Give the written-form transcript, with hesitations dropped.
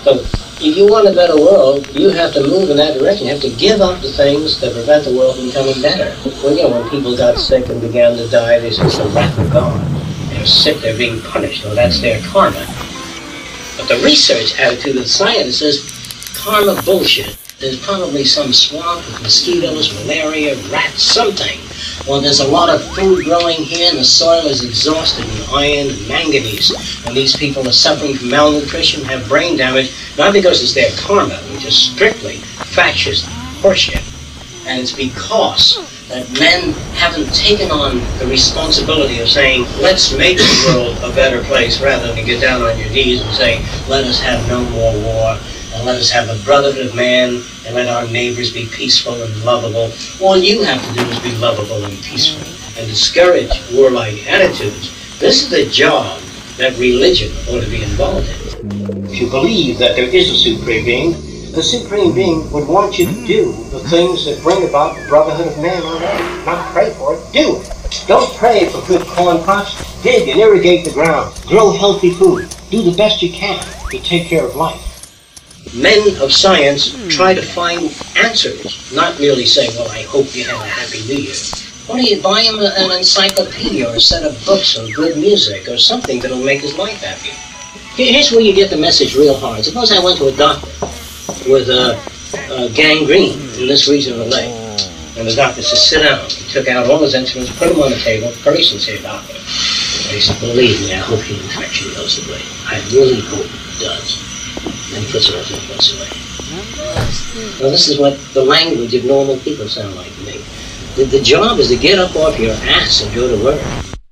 So if you want a better world, you have to move in that direction. You have to give up the things that prevent the world from becoming better. Well, you know, when people got sick and began to die, they said it's the wrath of God. They're sick, they're being punished. Well, that's their karma. But the research attitude of science says karma bullshit. There's probably some swamp with mosquitoes, malaria, rats, something. Well, there's a lot of food growing here, and the soil is exhausted in iron and manganese. And these people are suffering from malnutrition, have brain damage, not because it's their karma, which is strictly fascist horseshit. And it's because that men haven't taken on the responsibility of saying, let's make the world a better place, rather than get down on your knees and say, let us have no more war, and let us have a brotherhood of man, and let our neighbors be peaceful and lovable. All you have to do is be lovable and peaceful, and discourage warlike attitudes. This is the job that religion ought to be involved in. If you believe that there is a supreme being, the supreme being would want you to do the things that bring about the brotherhood of man on earth. Not pray for it, do it. Don't pray for good corn crops. Dig and irrigate the ground. Grow healthy food. Do the best you can to take care of life. Men of science try to find answers, not merely say, well, I hope you have a happy New Year. Why don't you buy him an encyclopedia or a set of books or good music or something that'll make his life happy? Here's where you get the message real hard. Suppose I went to a doctor with gangrene in this region of the leg, and the doctor said, sit down. He took out all his instruments, put them on the table, very sincere doctor. And he said, believe me, I hope your infection goes away. I really hope it does. And he puts it off and puts it away. Well, this is what the language of normal people sound like to me. The job is to get up off your ass and go to work.